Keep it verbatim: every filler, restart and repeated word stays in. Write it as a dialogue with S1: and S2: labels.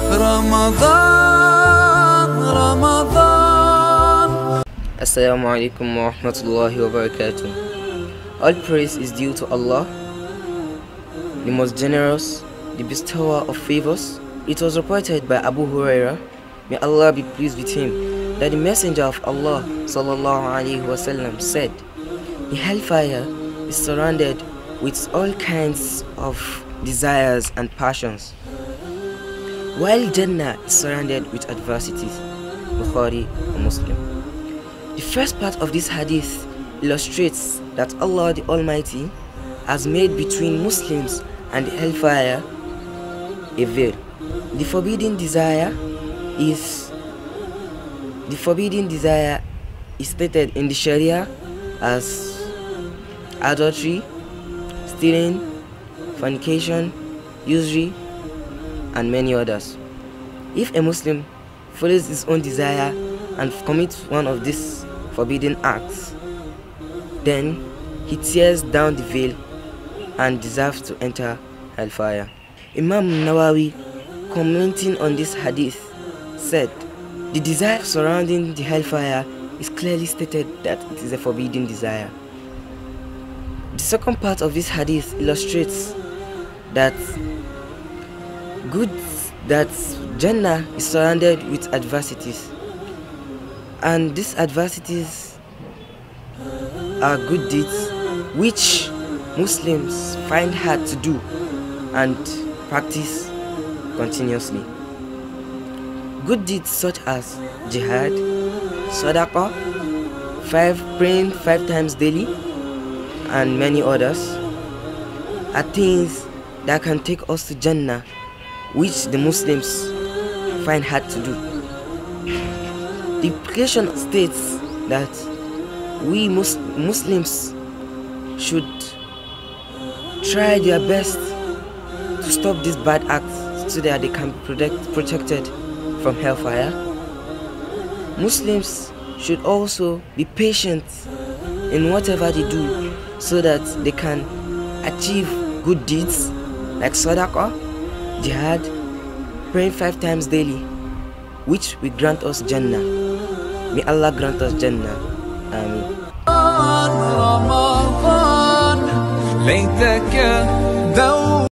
S1: Ramadan, Ramadan.
S2: Assalamu alaikum wa rahmatullahi wa barakatuh. All praise is due to Allah, the most generous, the bestower of favors. It was reported by Abu Hurayrah, may Allah be pleased with him, that the Messenger of Allah sallallahu alaihi wasallam said, the hellfire is surrounded with all kinds of desires and passions, while Jannah is surrounded with adversities. Al-Bukhari and Muslim. The first part of this hadith illustrates that Allah the Almighty has made between Muslims and the hellfire a veil. The forbidden desire is the forbidden desire is stated in the Sharee'ah as adultery, stealing, fornication, usury, and many others. If a Muslim follows his own desire and commits one of these forbidden acts, then he tears down the veil and deserves to enter hellfire. Imam Nawawi, commenting on this hadith, said, the desire surrounding the hellfire is clearly stated that it is a forbidden desire. The second part of this hadith illustrates that good that Jannah is surrounded with adversities, and these adversities are good deeds which Muslims find hard to do and practice continuously. Good deeds such as jihad, sadaqah, five praying five times daily, and many others are things that can take us to Jannah, which the Muslims find hard to do. The implication states that we mus Muslims should try their best to stop these bad acts so that they can be protect, protected from hellfire. Muslims should also be patient in whatever they do so that they can achieve good deeds like sadaqah, jihad, praying five times daily, which will grant us Jannah. May Allah grant us Jannah. Ameen.